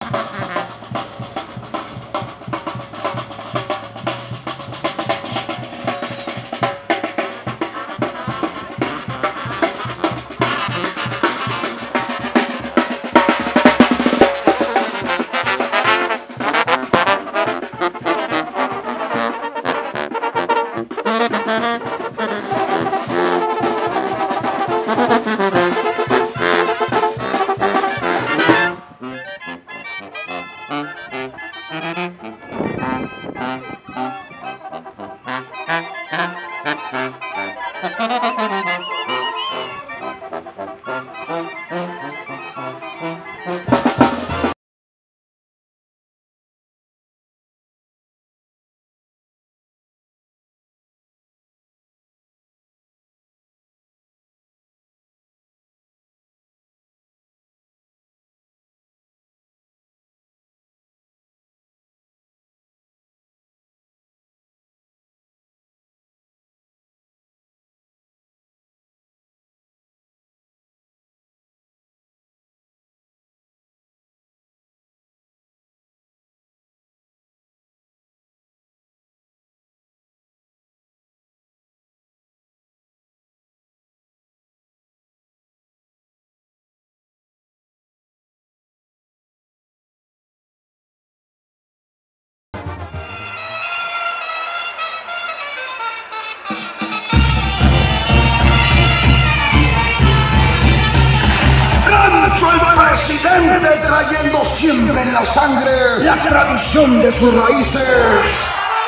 Presidente trayendo siempre en la sangre la tradición de sus raíces.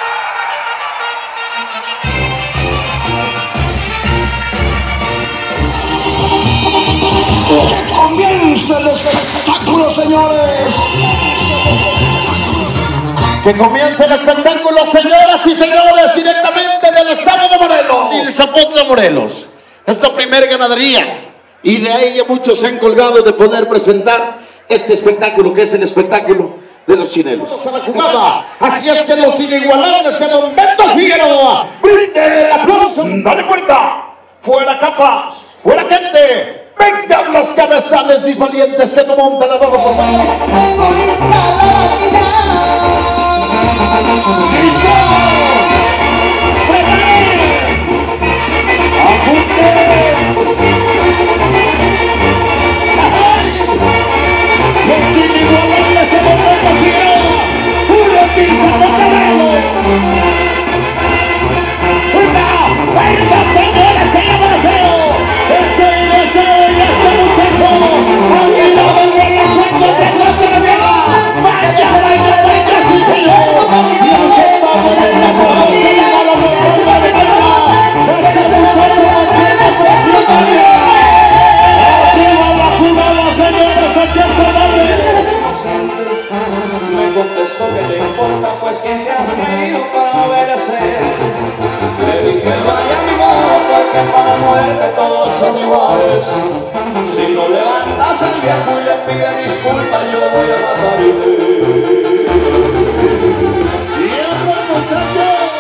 ¡Que comience el espectáculo, señores! Que comience el espectáculo, señoras y señores, directamente del estado de Morelos. Y el Zapote de Morelos. Es la primera ganadería. Y de ahí ya muchos se han colgado de poder presentar este espectáculo, que es el espectáculo de los chinelos. Así es que los inigualables de Don Beto Figueroa, brinden el aplauso. Dale puerta, fuera capas, fuera gente. Vengan los cabezales, mis valientes, que no montan a todo por favor. ¡Listo! ¡Prepare! ¡Apunte! Los inigualables de Don Beto Figueroa, puro Tirsa Morelos. ¡Una fuerza, señores, se llama deseo! ¡Ese deseo y este muchacho! ¡Alguien lo volverá cuando te trate de vida! ¡Vaya, vaya, vaya, sí, señor! ¡Dios está por el familia! ¡A la velocidad de verdad! ¡Ese muchacho mantiene su gloria! ¡Arriba la jugada, señores! ¡Aquí está Valdez! Me contestó que te importa, pues que te has traído para obedecer. Le dije vaya mi modo, porque para muerte todos son iguales. Si no levantas al viejo y le pide disculpas, yo voy a matarle. ¡Y eso, muchachos!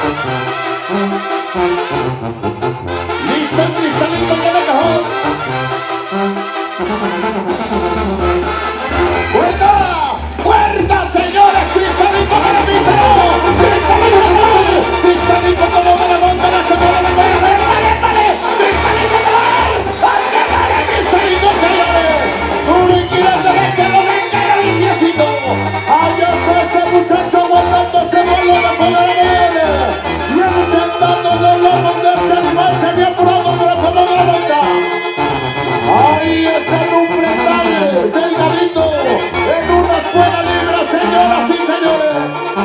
¡Listo, cristalito que de cajón! ¡Fuerza! ¡Fuerza, señores! ¡Cristalito que le pítero! ¡Cristalito! ¡Cristalito como de la monta! ¡La semana de la ¡vale, vale! ¡Cristalito que ¡vale, vale! ¡Cristalito, señores! ¡Un inquilante de que lo venga el limpiecito! ¡Allá está este muchacho guardándose vuelo de poder! ¡Representando los lomos de este animal semi-apurado por el fondo de la monta! ¡Ahí está un prestal delgadito en una escuela libre, señoras y señores!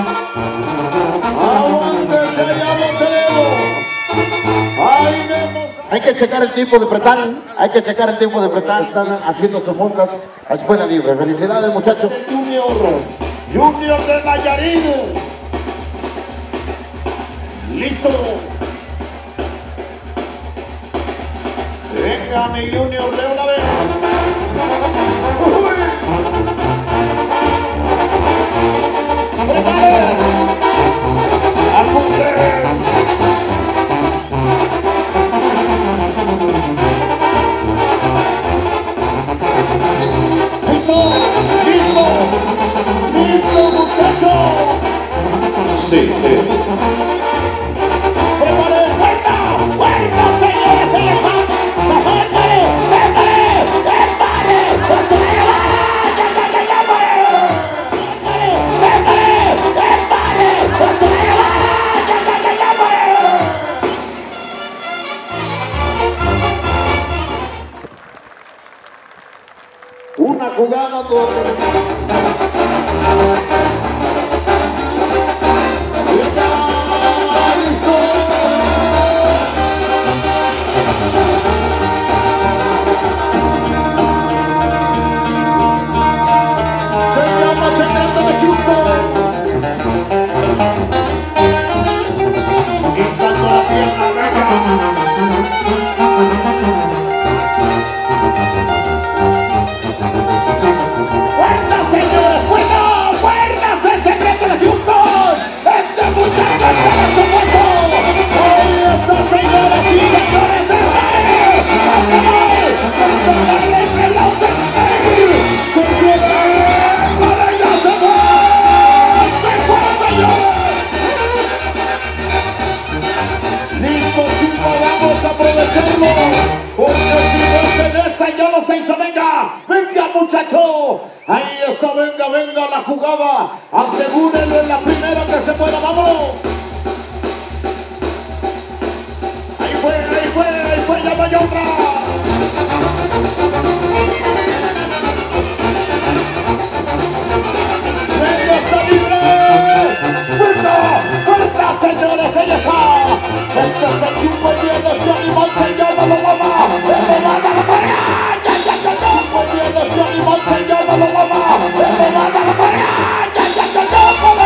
¡Aguántese, ya lo tenemos! ¡Ahí vemos! Hay que checar el tiempo de pretal, hay que checar el tiempo de pretal. Están haciendo sus montas a escuela libre. ¡Felicidades, muchachos! Junior de Nayarit. ¡Listo! Venga, mi Junior, de una vez. ¡Prepare! ¡Apunte! ¡Listo! ¡Listo! ¡Prepare! ¡Vuelta! ¡Vuelta, señores! ¡Se les va! ¡Prepare! ¡Prepare! ¡Prepare! ¡Se le va! ¡Ya, ya, ya, ya! ¡Prepare! ¡Prepare! ¡Se le va! ¡Ya, ya, ya, ya! Una jugada doble. Ahí está, venga, venga la jugada. Asegúrenlo en la primera que se pueda, vámonos. Ahí fue, ya vaya otra. Venga, está libre. ¡Puerta! ¡Puerta, señores! ¡Ahí está! Este es el chumbo y bien, este animal se llama la mamá. ¡Este manda la pared! ¡Ya, ya, ya, ya! Muy bien, este animal se llama la mamá. ¡Este manda la pared! ¡Ya, ya, ya, ya!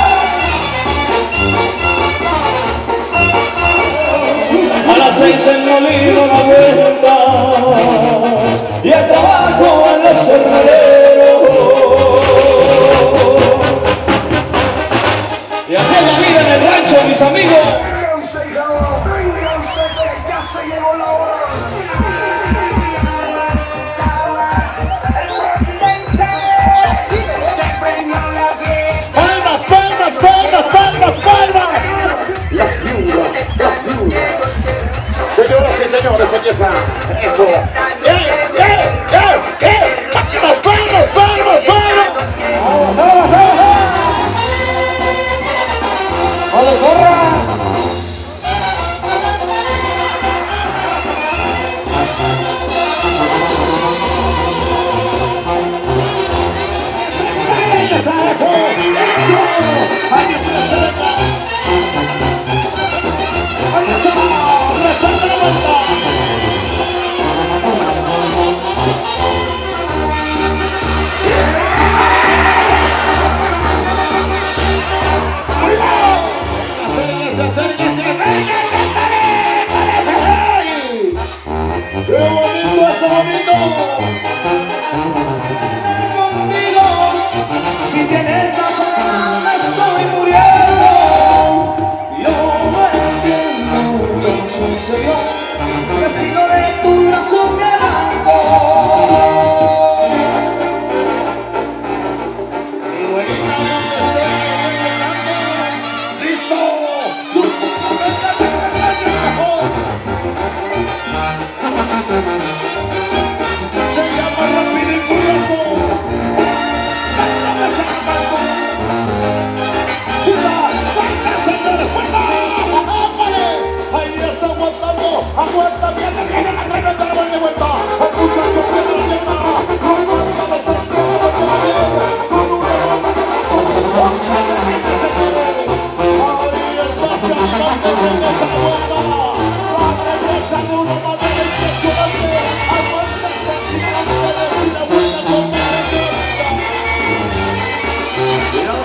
A las 6 en Molino da vueltas y el trabajo en los cerraderos. Y así es la vida en el rancho, mis amigos. Vénganse, que ya se llegó la hora. ¡Palmas, palmas, palmas, palmas, palmas! Las viudas. Señoras y señores, aquí está. Eso. ¡Palmas, palmas, palmas, palmas! ¡Vale, gorra! ¡Qué bonito, está bonito! Conmigo, si tienes razón, me estoy muriendo. Yo no entiendo cómo sucedió que si no de tu brazo me arranco. ¡Listo! Se llama Rápido y Furioso. Ahí está aguantando. Aguanta, viene, viene, viene, de vuelta. El muchacho pierde la pierna. Aguanta los centros. Con una mano. Ahí está, se levanta, regresa la vuelta. Va a regresar de una manera impresionante. Aguanta el continente de la vuelta con Cuidado,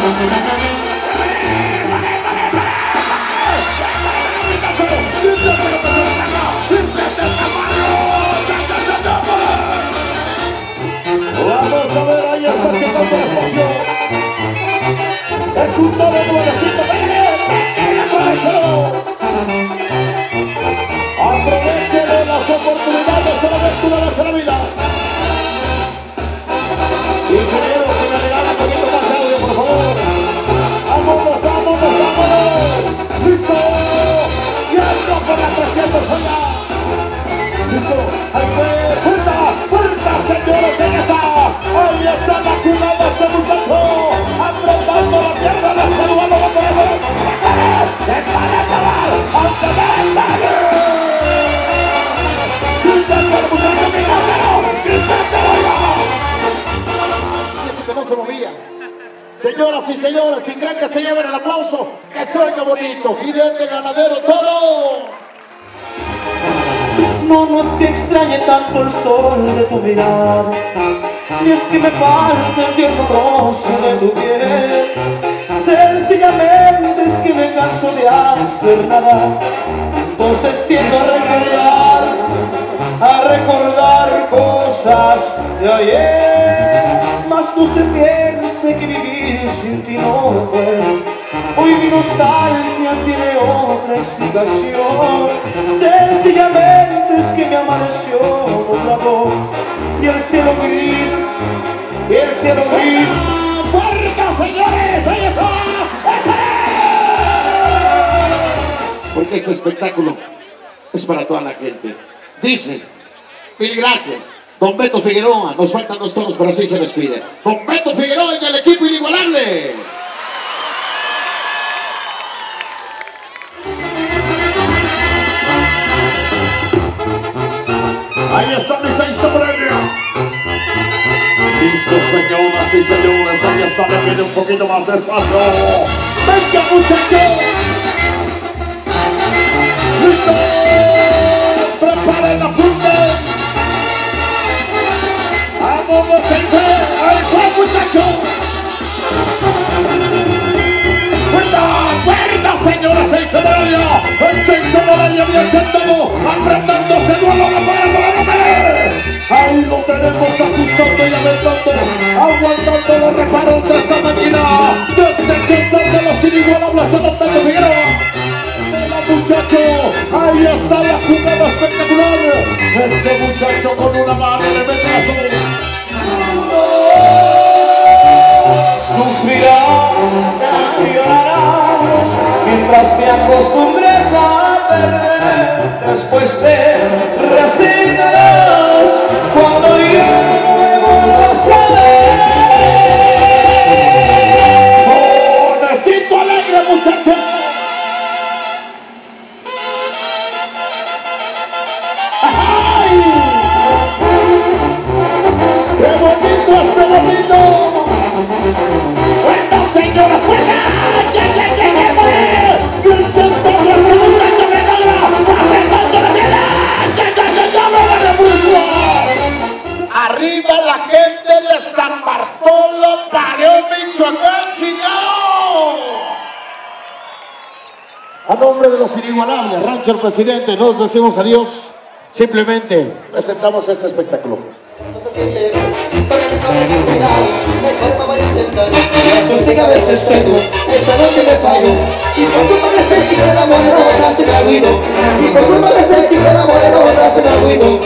vamos a ver, ahí está checando la estación. Es un doble nuevecito. ¡Aprovechelo! Aprovechelo las oportunidades de la aventura de la vida. Ingeniero, que me regala un poquito más de audio, por favor. ¡Vámonos, vámonos, vámonos! ¡Ay, fuerza! ¡Fuerza, señores! ¡Ahí está! ¡Ahí está la jugada este muchacho! ¡Apretando la pierna! ¡La saludando! ¡Va por el! ¡Dale, cabal! ¡Antes de estar! Que no se movía. Señoras y señores, sin gran que se lleven el aplauso, que se oiga bonito, jinete, ganadero, todo. No, no es que extrañe tanto el sol de tu mirada, ni es que me falte el tierno roce de tu piel. Sencillamente es que me canso de hacer nada, entonces tiendo a recordar cosas de ayer. Mas no se piense que vivir sin ti no puedo. Hoy mi nostalgia tiene otra explicación. Sencillamente es que me amaneció nublado y el cielo gris, ¡Fuerza, señores! ¡Ahí está! Porque este espectáculo es para toda la gente. Dice, mil gracias. Don Beto Figueroa, nos faltan dos tonos, pero así se despide. Don Beto Figueroa y el equipo inigualable. Ahí está mi sexto premio. Listo, señoras y señores, ahí está, le pide un poquito más de espacio. ¡Venga, muchachos! ¡Listo! ¡Preparen la punta! ¡Vamos, gente! ¡Ahí está, muchachos! ¡Fuerza, señoras y señores! ¡El sexto horario bien sentado! ¡Apretándose duelo de para! ¡Ahí lo tenemos ajustando y aventando! ¡Aguantando los reparos de esta máquina! ¡Desde que están de los inigualables de los Beto Figueroa! ¡Muchacho! ¡Ahí está la jugada espectacular! Este muchacho con una mano le mete a su... sufrirás, llorarás, mientras te acostumbres a perder. Después te resignarás cuando ya no me vuelvas a ver. ¡Sonecito alegre, muchacho! ¡Ay! ¡Qué bonito este bonito! ¡Bueno, señora, fuera! ¡Arriba la gente de San Bartolo, Pareo, Michoacán, chingao! A nombre de los inigualables, Rancho El Presidente, nos decimos adiós. Simplemente presentamos este espectáculo. Para que no tenga cuidado, mejor me vaya a sentar. La suerte que a veces tengo, esta noche me fallo. Y por culpa de ese chico el amor no me hace me agüito. Y por culpa de ese chico el amor no me hace me agüito.